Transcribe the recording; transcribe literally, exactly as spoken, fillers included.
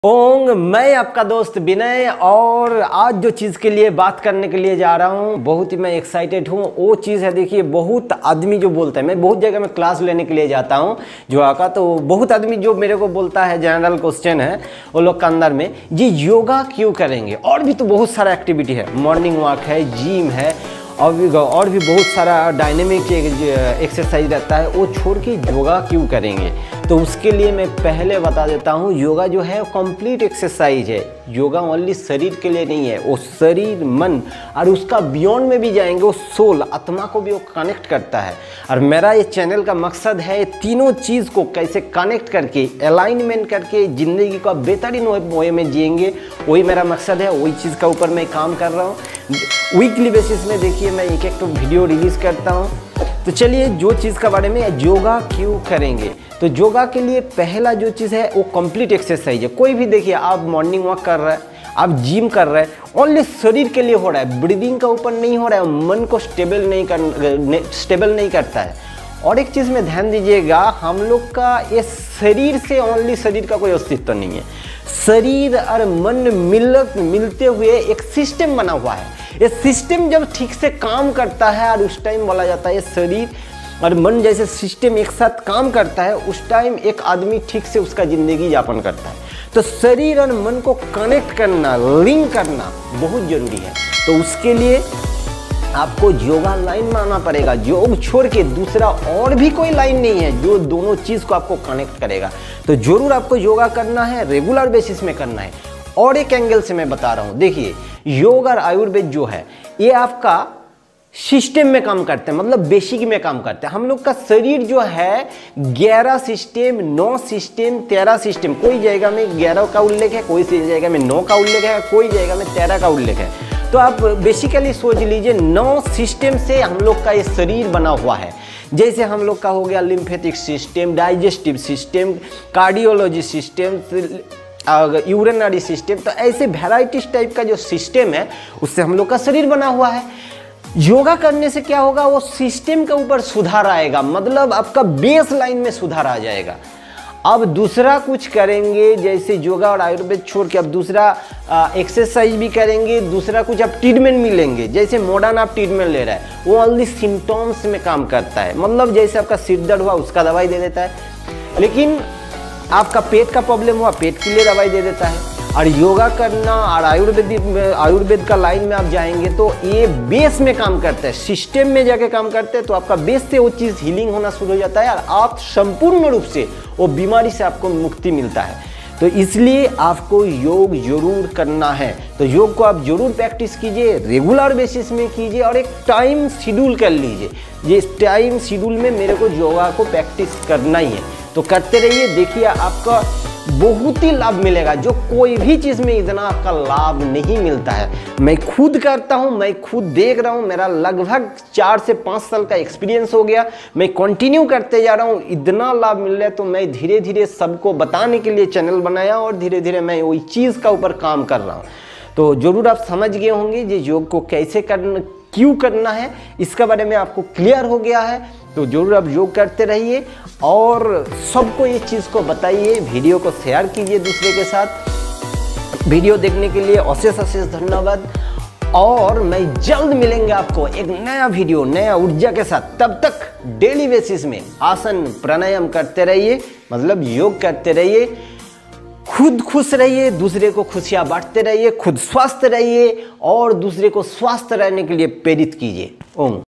ओंग, मैं आपका दोस्त विनय और आज जो चीज़ के लिए बात करने के लिए जा रहा हूँ बहुत ही मैं एक्साइटेड हूँ। वो चीज़ है, देखिए बहुत आदमी जो बोलता है, मैं बहुत जगह में क्लास लेने के लिए जाता हूँ योगा का, तो बहुत आदमी जो मेरे को बोलता है, जनरल क्वेश्चन है वो लोग के अंदर में, जी योगा क्यों करेंगे, और भी तो बहुत सारा एक्टिविटी है, मॉर्निंग वॉक है, जिम है और भी और भी बहुत सारा डायनेमिक एक्सरसाइज रहता है, वो छोड़ के योगा क्यों करेंगे। तो उसके लिए मैं पहले बता देता हूँ, योगा जो है कंप्लीट एक्सरसाइज है। योगा ओनली शरीर के लिए नहीं है, वो शरीर, मन और उसका बियॉन्ड में भी जाएंगे, वो सोल, आत्मा को भी वो कनेक्ट करता है। और मेरा ये चैनल का मकसद है तीनों चीज़ को कैसे कनेक्ट करके, अलाइनमेंट करके ज़िंदगी को बेहतरीन वे में जिएंगे, वही मेरा मकसद है। वही चीज़ का ऊपर मैं काम कर रहा हूँ। वीकली बेसिस में देखिए मैं एक एक तो वीडियो रिलीज़ करता हूँ। तो चलिए जो चीज़ का बारे में, योगा क्यों करेंगे, तो योगा के लिए पहला जो चीज़ है वो कंप्लीट एक्सरसाइज है। कोई भी देखिए, आप मॉर्निंग वॉक कर रहे हैं, आप जिम कर रहे हैं, ओनली शरीर के लिए हो रहा है, ब्रीदिंग का ऊपर नहीं हो रहा है, मन को स्टेबल नहीं कर स्टेबल नहीं करता है। और एक चीज़ में ध्यान दीजिएगा, हम लोग का ये शरीर से ओनली शरीर का कोई अस्तित्व नहीं है। शरीर और मन मिल मिलते हुए एक सिस्टम बना हुआ है। ये सिस्टम जब ठीक से काम करता है और उस टाइम बोला जाता है शरीर और मन जैसे सिस्टम एक साथ काम करता है, उस टाइम एक आदमी ठीक से उसका ज़िंदगी यापन करता है। तो शरीर और मन को कनेक्ट करना, लिंक करना बहुत ज़रूरी है। तो उसके लिए आपको योगा लाइन में आना पड़ेगा। योग छोड़ के दूसरा और भी कोई लाइन नहीं है जो दोनों चीज़ को आपको कनेक्ट करेगा। तो ज़रूर आपको योगा करना है, रेगुलर बेसिस में करना है। और एक एंगल से मैं बता रहा हूँ, देखिए योग और आयुर्वेद जो है ये आपका सिस्टम में काम करते हैं, मतलब बेसिक में काम करते हैं। हम लोग का शरीर जो है ग्यारह सिस्टम, नौ सिस्टम, तेरह सिस्टम, कोई जगह में ग्यारह का उल्लेख है, कोई जगह में नौ का उल्लेख है, कोई जगह में तेरह का उल्लेख है। तो आप बेसिकली सोच लीजिए नौ सिस्टम से हम लोग का ये शरीर बना हुआ है। जैसे हम लोग का हो गया lymphatic system, digestive system, cardiology system, urinary system, तो ऐसे वेराइटीज टाइप का जो सिस्टम है उससे हम लोग का शरीर बना हुआ है। योगा करने से क्या होगा, वो सिस्टम के ऊपर सुधार आएगा, मतलब आपका बेस लाइन में सुधार आ जाएगा। अब दूसरा कुछ करेंगे, जैसे योगा और आयुर्वेद छोड़ के अब दूसरा एक्सरसाइज भी करेंगे, दूसरा कुछ आप ट्रीटमेंट मिलेंगे। जैसे मॉडर्न आप ट्रीटमेंट ले रहे हैं, वो ओनली सिम्टम्स में काम करता है, मतलब जैसे आपका सिर दर्द हुआ उसका दवाई दे देता है, लेकिन आपका पेट का प्रॉब्लम हुआ पेट के लिए दवाई दे देता है। और योगा करना और आयुर्वेदिक आयुर्वेद का लाइन में आप जाएंगे तो ये बेस में काम करता है, सिस्टम में जाके काम करते हैं। तो आपका बेस से वो चीज़ हीलिंग होना शुरू हो जाता है और आप संपूर्ण रूप से वो बीमारी से आपको मुक्ति मिलता है। तो इसलिए आपको योग जरूर करना है। तो योग को आप जरूर प्रैक्टिस कीजिए, रेगुलर बेसिस में कीजिए और एक टाइम शेड्यूल कर लीजिए। ये टाइम शेड्यूल में मेरे को योगा को प्रैक्टिस करना ही है, तो करते रहिए। देखिए आपका बहुत ही लाभ मिलेगा, जो कोई भी चीज़ में इतना आपका लाभ नहीं मिलता है। मैं खुद करता हूँ, मैं खुद देख रहा हूँ, मेरा लगभग चार से पाँच साल का एक्सपीरियंस हो गया, मैं कंटिन्यू करते जा रहा हूँ, इतना लाभ मिल रहा है। तो मैं धीरे धीरे सबको बताने के लिए चैनल बनाया और धीरे धीरे मैं वही चीज़ का ऊपर काम कर रहा हूँ। तो ज़रूर आप समझ गए होंगे ये योग को कैसे करना, क्यों करना है, इसके बारे में आपको क्लियर हो गया है। तो जरूर आप योग करते रहिए और सबको ये चीज़ को बताइए, वीडियो को शेयर कीजिए दूसरे के साथ। वीडियो देखने के लिए अशेष अशेष धन्यवाद और मैं जल्द मिलेंगे आपको एक नया वीडियो, नया ऊर्जा के साथ। तब तक डेली बेसिस में आसन प्राणायाम करते रहिए, मतलब योग करते रहिए, खुद खुश रहिए, दूसरे को खुशियाँ बांटते रहिए, खुद स्वस्थ रहिए और दूसरे को स्वस्थ रहने के लिए प्रेरित कीजिए। ओम।